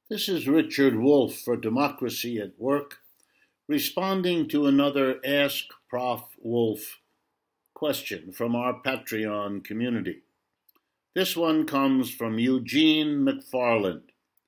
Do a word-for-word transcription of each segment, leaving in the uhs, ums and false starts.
This is Richard Wolff for Democracy at Work, responding to another Ask Prof Wolff question from our Patreon community. This one comes from Eugene McFarland.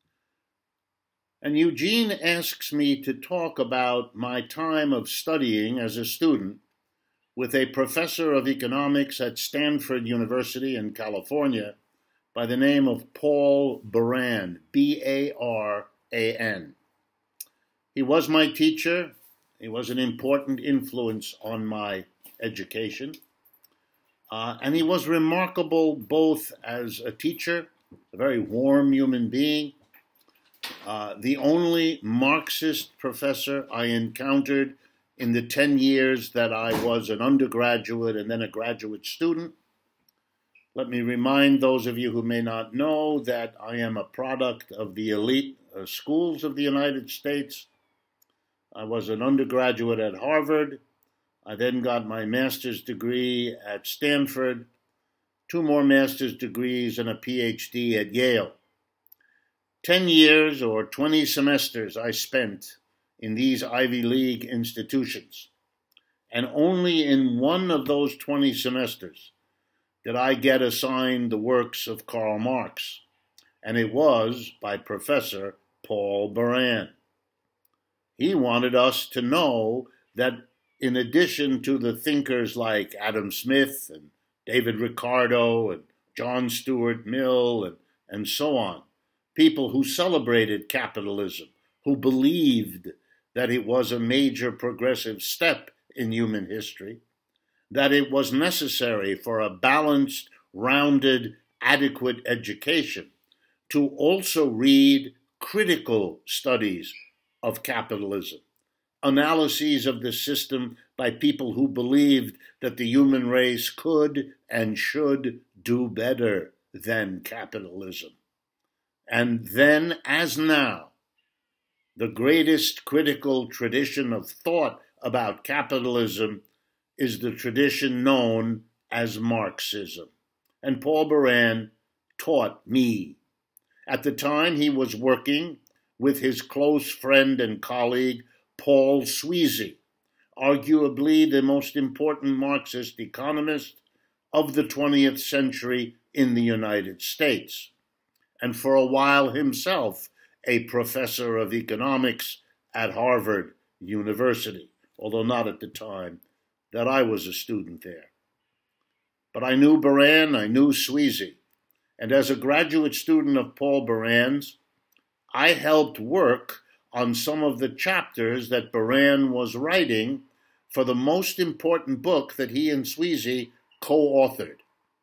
And Eugene asks me to talk about my time of studying as a student with a professor of economics at Stanford University in California by the name of Paul Baran, B A R A N. He was my teacher. He was an important influence on my education. Uh, and he was remarkable both as a teacher, a very warm human being, uh, the only Marxist professor I encountered in the ten years that I was an undergraduate and then a graduate student. Let me remind those of you who may not know that I am a product of the elite uh, schools of the United States. I was an undergraduate at Harvard. I then got my master's degree at Stanford, two more master's degrees and a P H D at Yale. Ten years or twenty semesters I spent in these Ivy League institutions. And only in one of those twenty semesters did I get assigned the works of Karl Marx, and it was by Professor Paul Baran. He wanted us to know that in addition to the thinkers like Adam Smith and David Ricardo and John Stuart Mill and, and so on, people who celebrated capitalism, who believed that it was a major progressive step in human history, that it was necessary for a balanced, rounded, adequate education to also read critical studies of capitalism, analyses of the system by people who believed that the human race could and should do better than capitalism. And then, as now, the greatest critical tradition of thought about capitalism is the tradition known as Marxism. And Paul Baran taught me. At the time, he was working with his close friend and colleague, Paul Sweezy, arguably the most important Marxist economist of the twentieth century in the United States, and for a while himself a professor of economics at Harvard University, although not at the time that I was a student there. But I knew Baran, I knew Sweezy, and as a graduate student of Paul Baran's, I helped work on some of the chapters that Baran was writing for the most important book that he and Sweezy co-authored.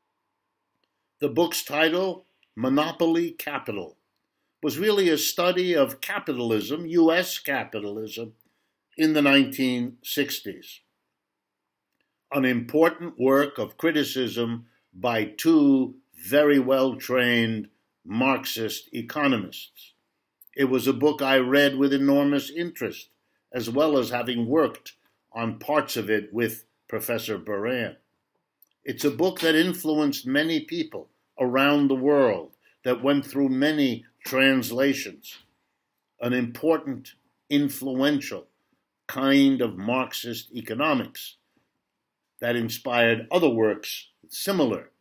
The book's title, Monopoly Capital, was really a study of capitalism, U S capitalism, in the nineteen sixties. An important work of criticism by two very well-trained Marxist economists. It was a book I read with enormous interest, as well as having worked on parts of it with Professor Baran. It's a book that influenced many people around the world, that went through many translations, an important, influential kind of Marxist economics that inspired other works similar.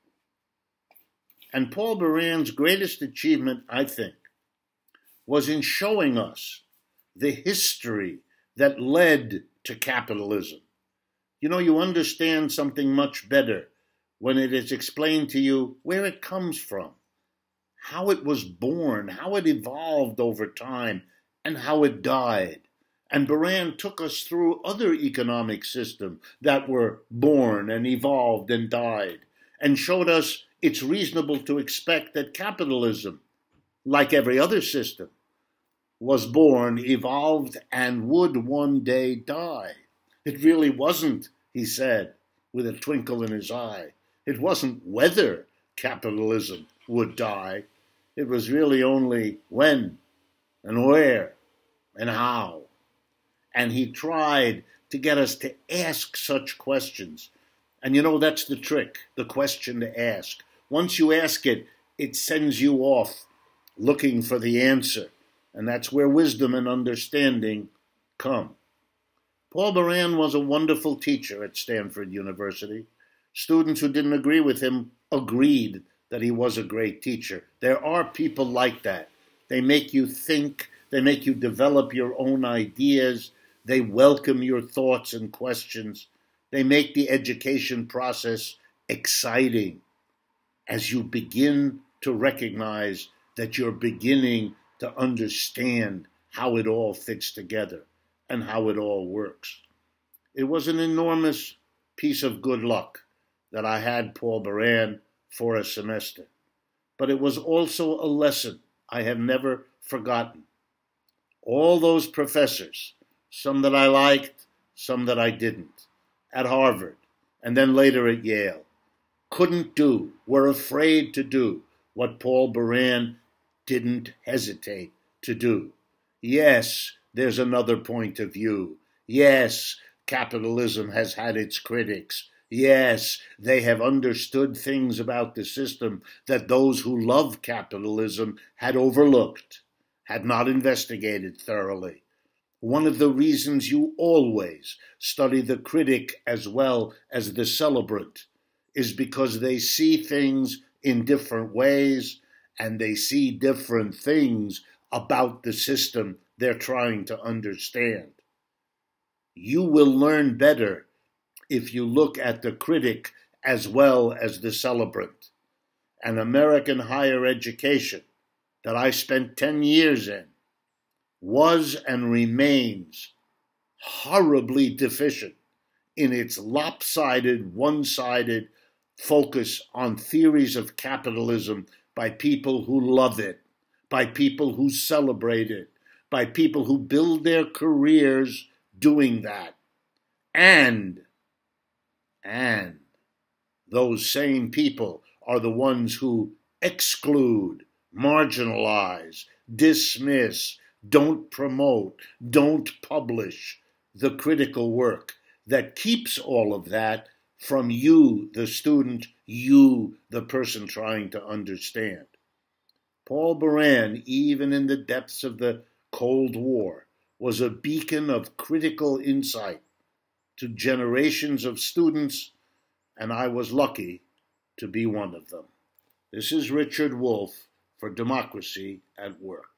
And Paul Baran's greatest achievement, I think, was in showing us the history that led to capitalism. You know, you understand something much better when it is explained to you where it comes from, how it was born, how it evolved over time, and how it died. And Baran took us through other economic systems that were born and evolved and died, and showed us it's reasonable to expect that capitalism, like every other system, was born, evolved, and would one day die. It really wasn't, he said, with a twinkle in his eye. It wasn't whether capitalism would die. It was really only when and where and how. And he tried to get us to ask such questions. And you know, that's the trick, the question to ask. Once you ask it, it sends you off looking for the answer. and that's where wisdom and understanding come. Paul Baran was a wonderful teacher at Stanford University. Students who didn't agree with him agreed that he was a great teacher. There are people like that. They make you think, they make you develop your own ideas, they welcome your thoughts and questions, they make the education process exciting as you begin to recognize that you're beginning to understand how it all fits together and how it all works. It was an enormous piece of good luck that I had Paul Baran for a semester, but it was also a lesson I have never forgotten. All those professors, some that I liked, some that I didn't, at Harvard, and then later at Yale, couldn't do, were afraid to do what Paul Baran didn't hesitate to do. Yes, there's another point of view. Yes, capitalism has had its critics. Yes, they have understood things about the system that those who love capitalism had overlooked, had not investigated thoroughly. One of the reasons you always study the critic as well as the celebrant is because they see things in different ways and they see different things about the system they're trying to understand. You will learn better if you look at the critic as well as the celebrant. An American higher education that I spent ten years in was and remains horribly deficient in its lopsided, one-sided focus on theories of capitalism by people who love it, by people who celebrate it, by people who build their careers doing that. And, and those same people are the ones who exclude, marginalize, dismiss, don't promote, don't publish the critical work that keeps all of that from you, the student, you, the person trying to understand. Paul Baran, even in the depths of the Cold War, was a beacon of critical insight to generations of students, and I was lucky to be one of them. This is Richard Wolff for Democracy at Work.